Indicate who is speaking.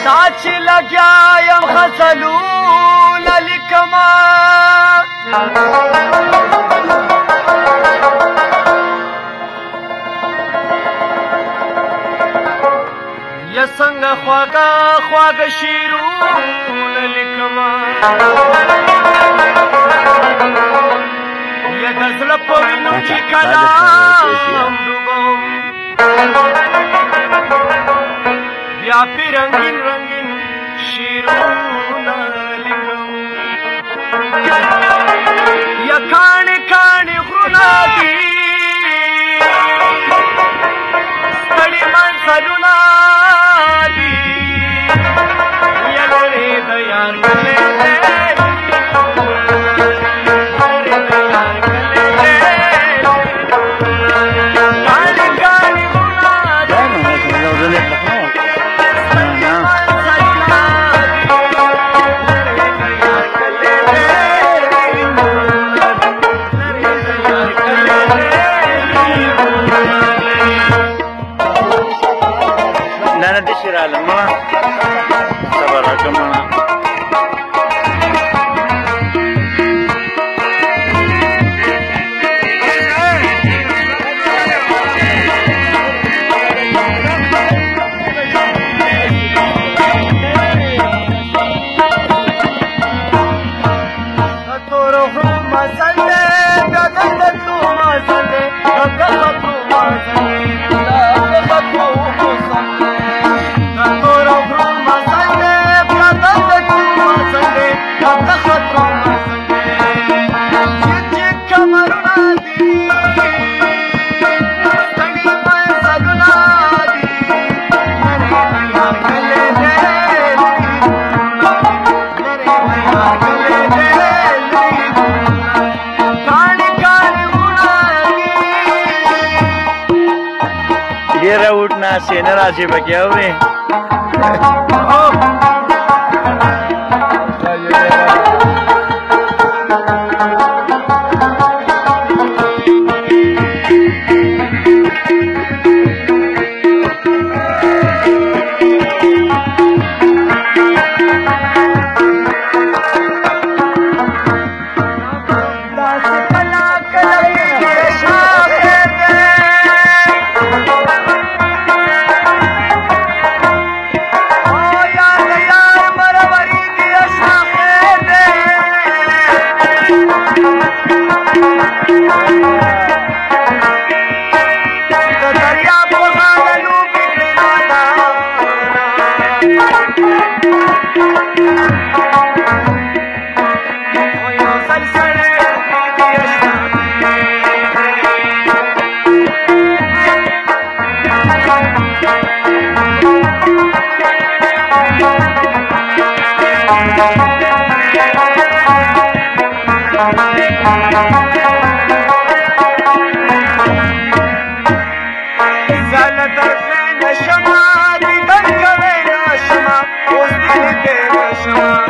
Speaker 1: دا چې لګیا یم غزلونه لیکمه یا څنګه خواږه خواږه شعرونه لیکمه یا د زړه په وینو کې کلام ډوبوم بیا پې رنګین رنګین شعرونه لیکم یا کاڼې کاڼې غرونه دي ستړي منزلونه دي یا لرې د یار ګلې
Speaker 2: Lama sabar agama ډېره وټنه سینه راځي پکې اورې
Speaker 1: Shama,